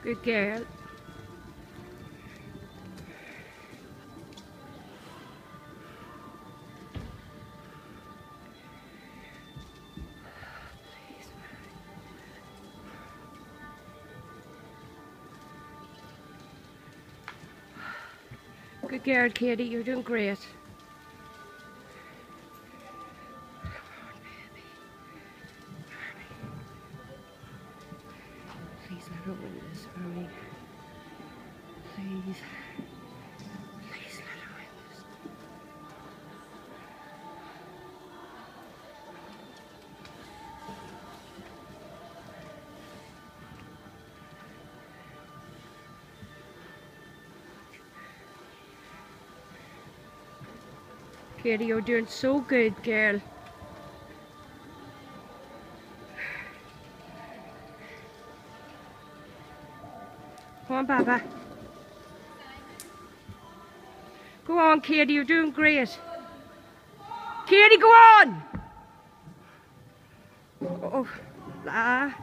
Good girl. Good girl, Katie. You're doing great. Please let her win this for me. Please. Please let her win this. Katie, you're doing so good, girl. Come on, Baba. Go on, Katie, you're doing great. Katie, go on! Oh, ah.